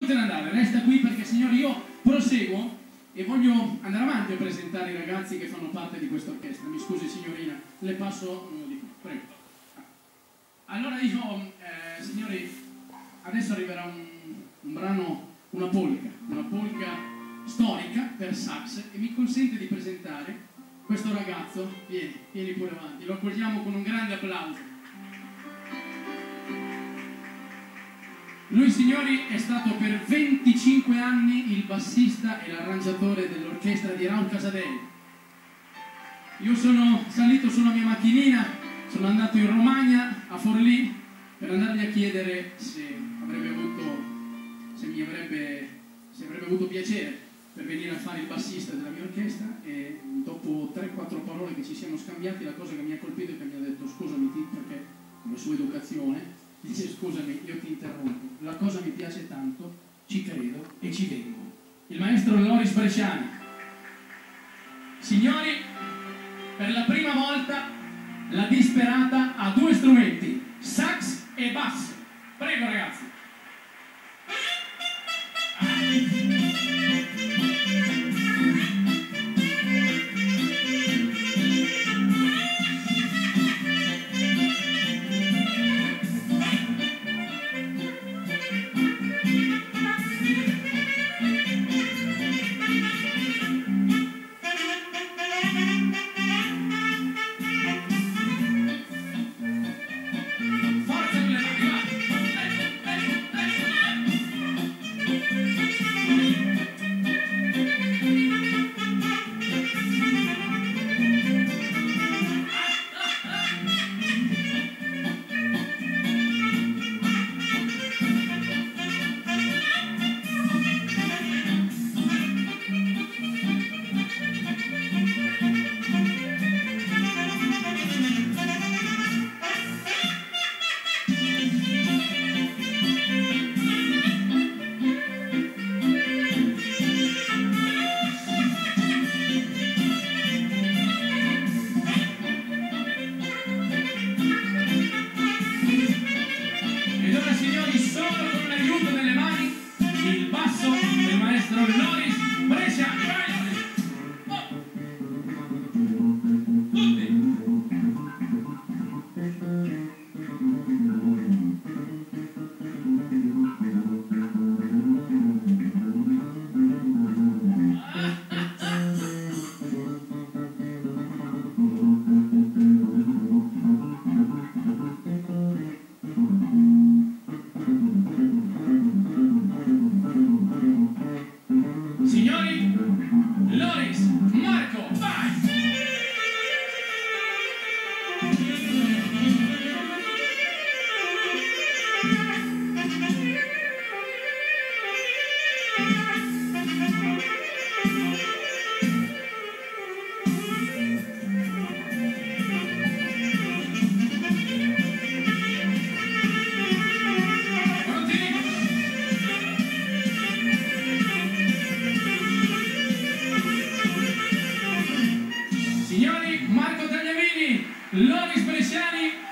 andare, resta qui perché signori io proseguo e voglio andare avanti a presentare i ragazzi che fanno parte di questa orchestra. Mi scusi signorina, le passo di qui, prego. Allora io, signori, adesso arriverà un brano, una polka storica per sax e mi consente di presentare questo ragazzo. Vieni pure avanti, lo accogliamo con un grande applauso. Lui, signori, è stato per 25 anni il bassista e l'arrangiatore dell'orchestra di Raul Casadei. Io sono salito sulla mia macchinina, sono andato in Romagna, a Forlì, per andargli a chiedere se avrebbe avuto piacere per venire a fare il bassista della mia orchestra, e dopo 3-4 parole che ci siamo scambiati, la cosa che mi ha colpito è che mi ha detto: scusami Tito, perché con la sua educazione dice: scusami, io ti interrompo, la cosa mi piace tanto, ci credo e ci vengo. Il maestro Loris Bresciani. Signori, per la prima volta la disperata ha 2 strumenti, sax e basso. Prego ragazzi. Loris Bresciani. Signori, Loris, Marco, vai! Signori, Marco Tagliavini, Loris Bresciani.